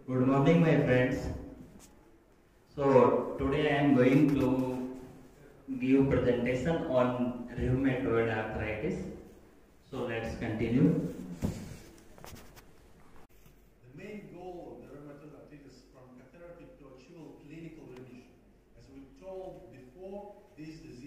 Good morning, my friends. So today I am going to give presentation on rheumatoid arthritis. So let's continue. The main goal of the rheumatoid arthritis from therapy to achieve clinical remission. As we told before, this disease